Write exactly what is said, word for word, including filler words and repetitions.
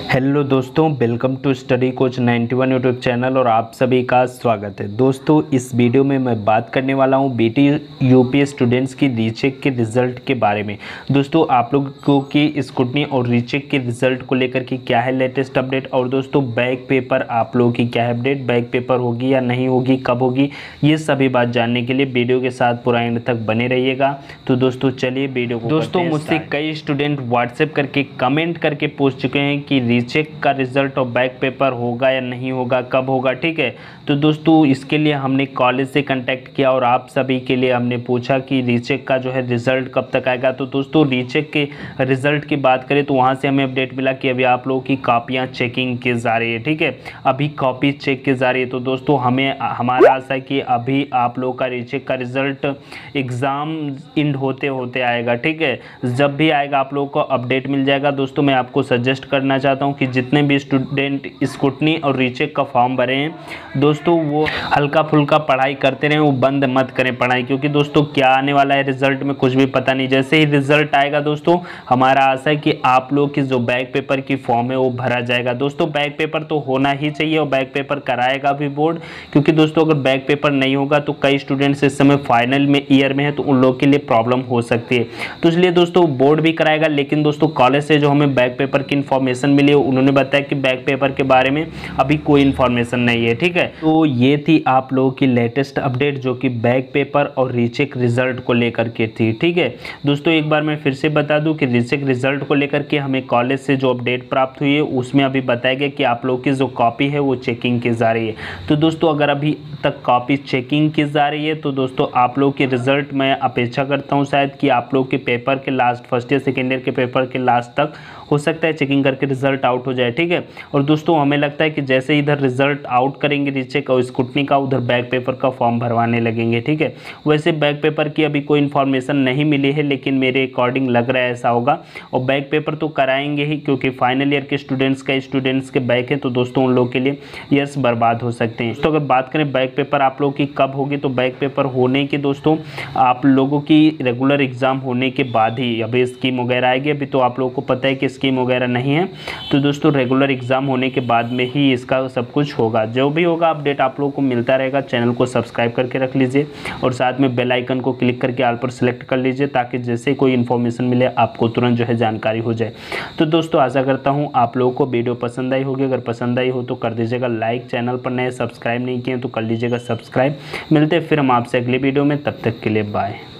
Hello दोस्तों, welcome to study coach ninety one YouTube channel और आप सभी का स्वागत है। दोस्तों, इस वीडियो में मैं बात करने वाला हूं बीटी यूपी स्टूडेंट्स की रीचेक के रिज़ल्ट के बारे में। दोस्तों, आप लोगों की स्क्रूटनी और रीचेक के रिज़ल्ट को लेकर के क्या है लेटेस्ट अपडेट, और दोस्तों बैक पेपर आप लोगों की क्या है अपडेट, बैक पेपर होगी या नहीं होगी, कब होगी, ये सभी बात जानने के लिए वीडियो के साथ पूरा एंड तक बने रहिएगा। तो दोस्तों चलिए वीडियो को। दोस्तों, मुझसे कई स्टूडेंट व्हाट्सएप करके कमेंट करके पूछ चुके हैं कि रीचेक का रिजल्ट और बैक पेपर होगा या नहीं होगा, कब होगा। ठीक है, तो दोस्तों इसके लिए हमने कॉलेज से कांटेक्ट किया और आप सभी के लिए हमने पूछा कि रीचेक का जो है रिजल्ट कब तक आएगा। तो दोस्तों रीचेक के रिजल्ट की बात करें तो वहाँ से हमें अपडेट मिला कि अभी आप लोगों की कॉपियाँ चेकिंग की जा रही है। ठीक है, अभी कॉपी चेक की जा रही है। तो दोस्तों हमें हमारा आशा है कि अभी आप लोगों का रीचेक का रिजल्ट एग्ज़ाम इंड होते होते आएगा। ठीक है, जब भी आएगा आप लोगों को अपडेट मिल जाएगा। दोस्तों मैं आपको सजेस्ट करना चाहता हूं कि जितने भी स्टूडेंट स्क्रूटनी और रीचेक का फॉर्म भरे हैं दोस्तों, वो हल्का फुल्का पढ़ाई करते रहें, वो बंद मत करें पढ़ाई, क्योंकि दोस्तों क्या आने वाला है रिजल्ट में कुछ भी पता नहीं। जैसे ही रिजल्ट आएगा दोस्तों, हमारा आशा है कि आप लोग की जो बैक पेपर की फॉर्म है वो भरा जाएगा। दोस्तों बैक पेपर तो होना ही चाहिए और बैक पेपर कराएगा भी बोर्ड, क्योंकि दोस्तों अगर बैक पेपर नहीं होगा तो कई स्टूडेंट्स इस समय फाइनल में ईयर में है तो उन लोगों के लिए प्रॉब्लम हो सकती है। तो इसलिए दोस्तों बोर्ड भी कराएगा, लेकिन दोस्तों कॉलेज से जो हमें बैक पेपर की इन्फॉर्मेशन मिली है उन्होंने बताया कि बैक पेपर के बारे में अभी कोई इन्फॉर्मेशन नहीं है। ठीक है, तो ये थी आप लोगों की लेटेस्ट अपडेट जो कि बैक पेपर और रीचेक रिजल्ट को लेकर के थी। ठीक है दोस्तों, एक बार मैं फिर से बता दूं कि रीचेक रिजल्ट को लेकर के हमें कॉलेज से जो अपडेट प्राप्त हुई है उसमें अभी बताया गया कि आप लोगों की जो कॉपी है वो चेकिंग की जा रही है। तो दोस्तों अगर अभी तक कॉपी चेकिंग की जा रही है तो दोस्तों आप लोग के रिजल्ट मैं अपेक्षा करता हूँ शायद कि आप लोग के पेपर के last first year second year के पेपर के लास्ट तक हो सकता है चेकिंग करके रिजल्ट आउट हो जाए। ठीक है, और दोस्तों हमें लगता है कि जैसे इधर रिजल्ट आउट करेंगे रीचेक और स्क्रूटनी का, उधर बैक पेपर का फॉर्म भरवाने लगेंगे। ठीक है, वैसे बैक पेपर की अभी कोई इन्फॉर्मेशन नहीं मिली है, लेकिन मेरे अकॉर्डिंग लग रहा है ऐसा होगा। और बैक पेपर तो कराएंगे ही, क्योंकि फाइनल ईयर के स्टूडेंट्स का स्टूडेंट्स के बैक है तो दोस्तों उन लोगों के लिए ईयर्स बर्बाद हो सकते हैं। तो अगर बात करें बैक पेपर आप लोगों की कब होगी, तो बैक पेपर होने के दोस्तों आप लोगों की रेगुलर एग्जाम होने के बाद ही अभी स्कीम वगैरह आएगी। अभी तो आप लोगों को पता है कि स्कीम वगैरह नहीं है, तो दोस्तों रेगुलर एग्जाम होने के बाद में ही इसका सब कुछ होगा। जो भी होगा अपडेट आप लोगों को मिलता रहेगा। चैनल को सब्सक्राइब करके रख लीजिए और साथ में बेल आइकन को क्लिक करके ऑल पर सेलेक्ट कर लीजिए, ताकि जैसे कोई इन्फॉर्मेशन मिले आपको तुरंत जो है जानकारी हो जाए। तो दोस्तों आशा करता हूँ आप लोगों को वीडियो पसंद आई होगी। अगर पसंद आई हो तो कर दीजिएगा लाइक, चैनल पर नए सब्सक्राइब नहीं किए तो कर लीजिएगा सब्सक्राइब। मिलते हैं फिर हम आपसे अगली वीडियो में, तब तक के लिए बाय।